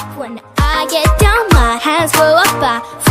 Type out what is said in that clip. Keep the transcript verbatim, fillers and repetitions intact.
When I get down, my hands go up, I